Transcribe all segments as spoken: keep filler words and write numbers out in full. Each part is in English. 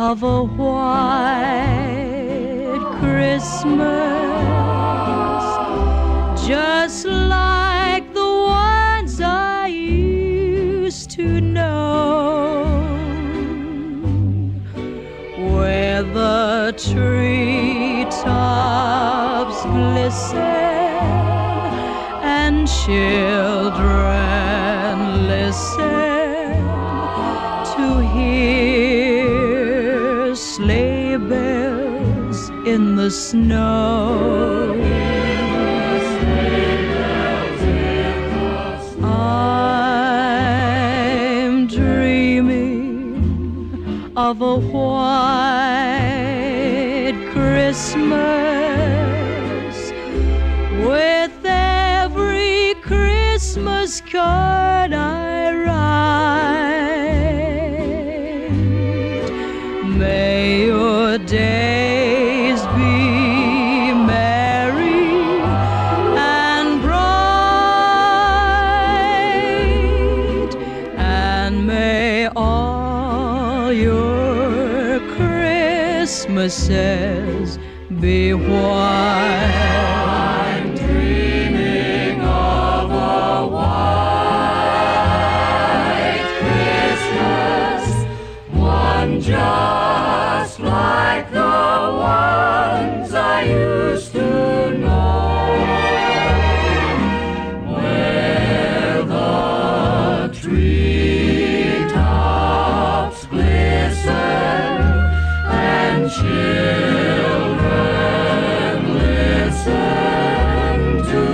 of a white Christmas, just like the ones I used to know, where the treetops glisten and children listen to hear sleigh bells in the snow. I'm dreaming of a white Christmas, with every Christmas card I write. May your days be merry and bright, and may all your Christmases be white. I'm dreaming of a white Christmas, one just like the ones I used to know, where the treetops glisten and children listen to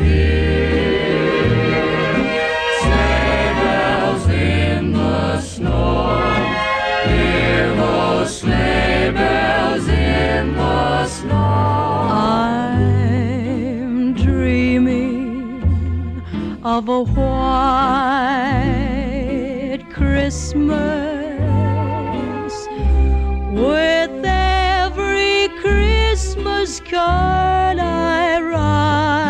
hear sleigh bells in the snow. Hear those sleigh bells in the snow. I'm dreaming of a white Christmas, with every Christmas card I write.